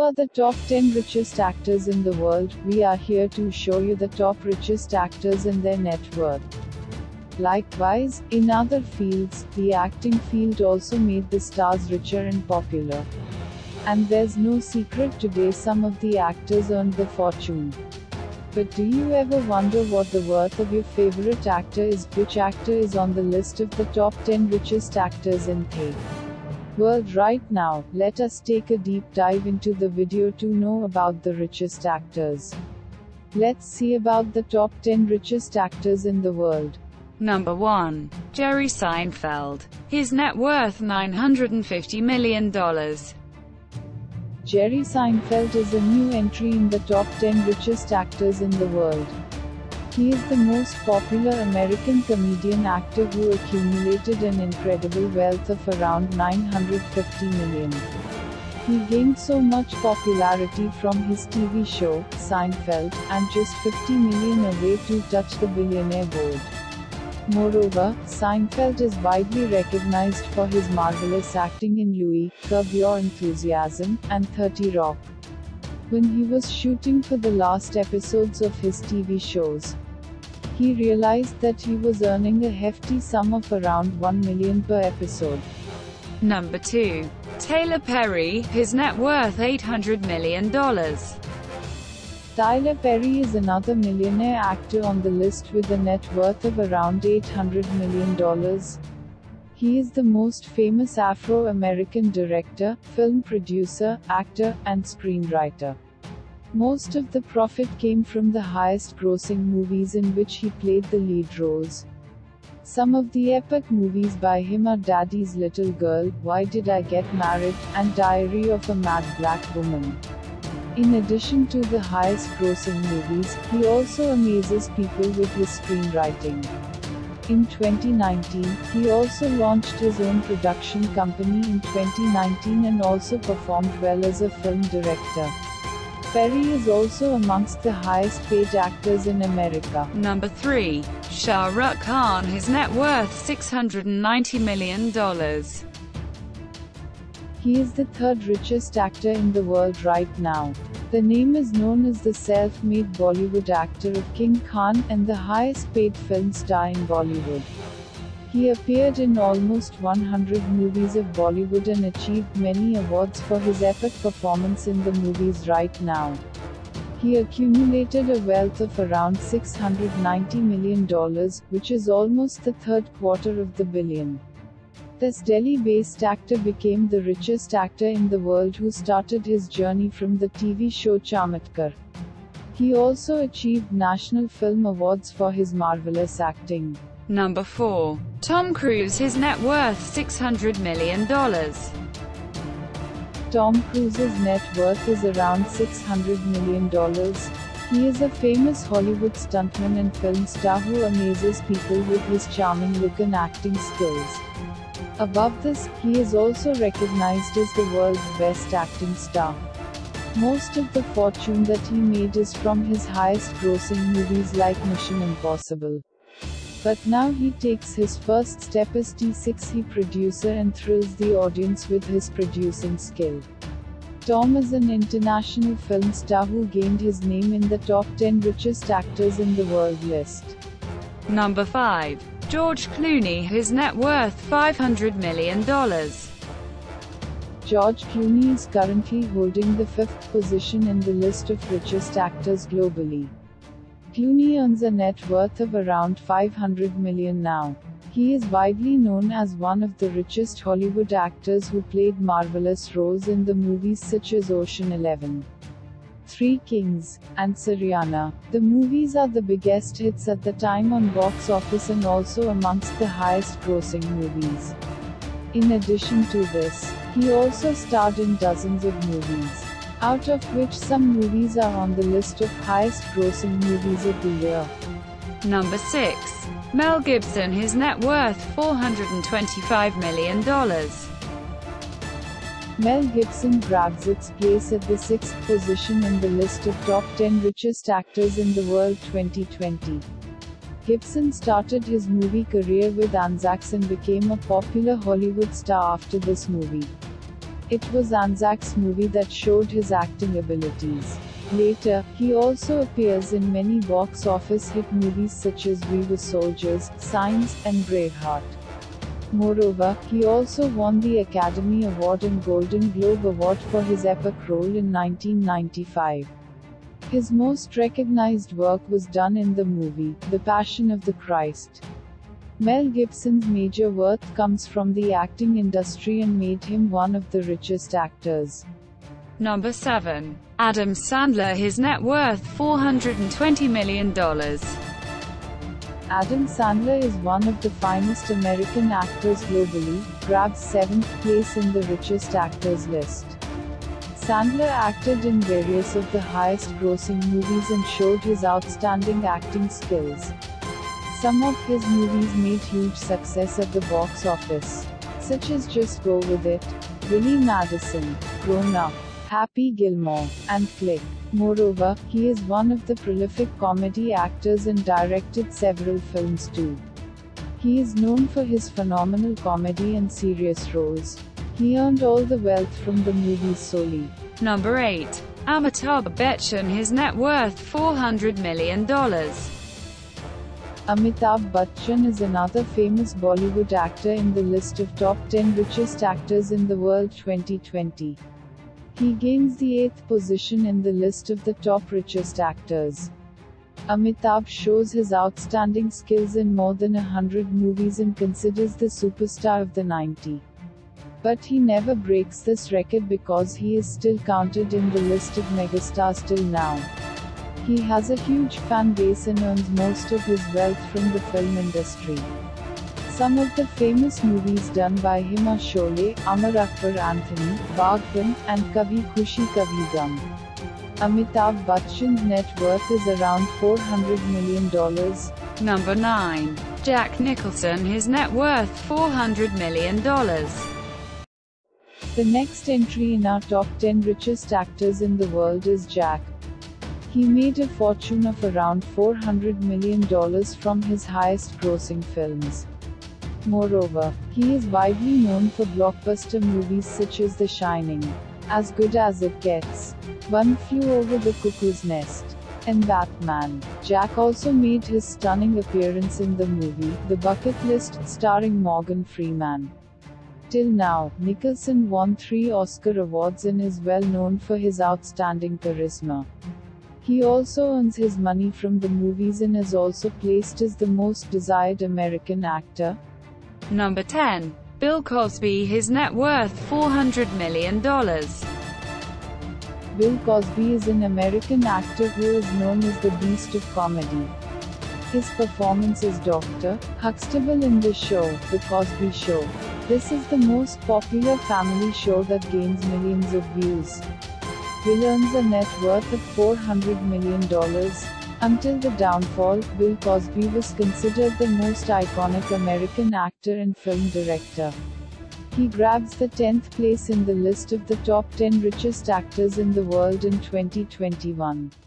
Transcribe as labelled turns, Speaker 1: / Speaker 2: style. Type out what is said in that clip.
Speaker 1: are the top 10 richest actors in the world. We are here to show you the top richest actors and their net worth. Likewise, in other fields, the acting field also made the stars richer and popular. And there's no secret, today some of the actors earned the fortune. But do you ever wonder what the worth of your favorite actor is? Which actor is on the list of the top 10 richest actors in the world right now? Let us take a deep dive into the video to know about the richest actors. Let's see about the top 10 richest actors in the world.
Speaker 2: Number 1. Jerry Seinfeld. His net worth $950 million.
Speaker 1: Jerry Seinfeld is a new entry in the top 10 richest actors in the world. He is the most popular American comedian actor who accumulated an incredible wealth of around $950 million. He gained so much popularity from his TV show, Seinfeld, and just $50 million away to touch the billionaire board. Moreover, Seinfeld is widely recognized for his marvelous acting in Louis, Curb Your Enthusiasm, and 30 Rock. When he was shooting for the last episodes of his TV shows, he realized that he was earning a hefty sum of around $1 million per episode.
Speaker 2: Number 2. Tyler Perry. His net worth $800 million.
Speaker 1: Tyler Perry is another millionaire actor on the list with a net worth of around $800 million. He is the most famous Afro-American director, film producer, actor, and screenwriter. Most of the profit came from the highest-grossing movies in which he played the lead roles. Some of the epic movies by him are Daddy's Little Girl, Why Did I Get Married, and Diary of a Mad Black Woman. In addition to the highest-grossing movies, he also amazes people with his screenwriting. In 2019, he also launched his own production company in 2019 and also performed well as a film director. Perry is also amongst the highest-paid actors in America.
Speaker 2: Number 3. Shah Rukh Khan. His net worth $690 million.
Speaker 1: He is the third richest actor in the world right now. The name is known as the self-made Bollywood actor of King Khan and the highest-paid film star in Bollywood. He appeared in almost 100 movies of Bollywood and achieved many awards for his epic performance in the movies right now. He accumulated a wealth of around $690 million, which is almost the third quarter of the billion. This Delhi-based actor became the richest actor in the world who started his journey from the TV show Chamatkar. He also achieved National Film Awards for his marvelous acting.
Speaker 2: Number 4. Tom Cruise. His net worth $600 million.
Speaker 1: Tom Cruise's net worth is around $600 million. He is a famous Hollywood stuntman and film star who amazes people with his charming look and acting skills. Above this, he is also recognized as the world's best acting star. Most of the fortune that he made is from his highest-grossing movies like Mission Impossible. But now he takes his first step as T6 producer and thrills the audience with his producing skill. Tom is an international film star who gained his name in the top 10 richest actors in the world list.
Speaker 2: Number 5. George Clooney. His net worth $500 million.
Speaker 1: George Clooney is currently holding the 5th position in the list of richest actors globally. Clooney earns a net worth of around $500 million now. He is widely known as one of the richest Hollywood actors who played marvelous roles in the movies such as Ocean 11, Three Kings, and Syriana. The movies are the biggest hits at the time on box office and also amongst the highest-grossing movies. In addition to this, he also starred in dozens of movies, out of which some movies are on the list of highest-grossing movies of the year.
Speaker 2: Number 6. Mel Gibson. His net worth $425 million.
Speaker 1: Mel Gibson grabs its place at the 6th position in the list of top 10 richest actors in the world 2020. Gibson started his movie career with Anzacs and became a popular Hollywood star after this movie. It was Anzac's movie that showed his acting abilities. Later, he also appears in many box office hit movies such as We Were Soldiers, Signs, and Braveheart. Moreover, he also won the Academy Award and Golden Globe Award for his epic role in 1995. His most recognized work was done in the movie, The Passion of the Christ. Mel Gibson's major worth comes from the acting industry and made him one of the richest actors.
Speaker 2: Number 7. Adam Sandler. His net worth $420 million.
Speaker 1: Adam Sandler is one of the finest American actors globally, grabs 7th place in the richest actors list. Sandler acted in various of the highest-grossing movies and showed his outstanding acting skills. Some of his movies made huge success at the box office, such as Just Go With It, Billy Madison, Grown Up, Happy Gilmore, and Click. Moreover, he is one of the prolific comedy actors and directed several films too. He is known for his phenomenal comedy and serious roles. He earned all the wealth from the movies solely.
Speaker 2: Number 8. Amitabh Bachchan. His net worth $400 million.
Speaker 1: Amitabh Bachchan is another famous Bollywood actor in the list of top 10 richest actors in the world 2020. He gains the 8th position in the list of the top richest actors. Amitabh shows his outstanding skills in more than 100 movies and considers the superstar of the 90s. But he never breaks this record because he is still counted in the list of megastars till now. He has a huge fan base and earns most of his wealth from the film industry. Some of the famous movies done by him are Sholay, Amar Akbar Anthony, Bagban, and Kabhi Khushi Kabhi Gham. Amitabh Bachchan's net worth is around $400 million.
Speaker 2: Number 9. Jack Nicholson. His net worth $400 million.
Speaker 1: The next entry in our top 10 richest actors in the world is Jack. He made a fortune of around $400 million from his highest-grossing films. Moreover, he is widely known for blockbuster movies such as The Shining, As Good As It Gets, One Flew Over the Cuckoo's Nest, and Batman. Jack also made his stunning appearance in the movie, The Bucket List, starring Morgan Freeman. Till now, Nicholson won 3 Oscar awards and is well known for his outstanding charisma. He also earns his money from the movies and is also placed as the most desired American actor.
Speaker 2: Number 10. Bill Cosby. His net worth $400 million.
Speaker 1: Bill Cosby is an American actor who is known as the Beast of Comedy. His performance as Dr. Huxtable in the show, The Cosby Show. This is the most popular family show that gains millions of views. Bill earns a net worth of $400 million. Until the downfall, Bill Cosby was considered the most iconic American actor and film director. He grabs the 10th place in the list of the top 10 richest actors in the world in 2021.